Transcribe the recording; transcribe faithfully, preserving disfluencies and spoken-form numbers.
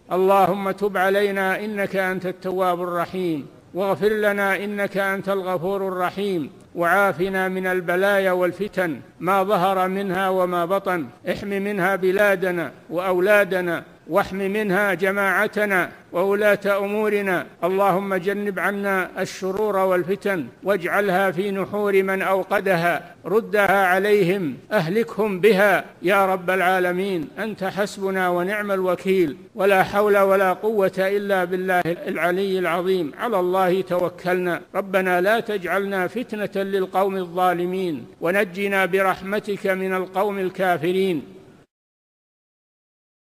اللهم تب علينا إنك أنت التواب الرحيم، واغفر لنا إنك أنت الغفور الرحيم، وعافنا من البلايا والفتن ما ظهر منها وما بطن. احم منها بلادنا وأولادنا، واحم منها جماعتنا وولاة أمورنا. اللهم جنب عنا الشرور والفتن، واجعلها في نحور من أوقدها، ردها عليهم، أهلكهم بها يا رب العالمين. أنت حسبنا ونعم الوكيل، ولا حول ولا قوة إلا بالله العلي العظيم. على الله توكلنا. ربنا لا تجعلنا فتنة للقوم الظالمين، ونجنا برحمتك من القوم الكافرين.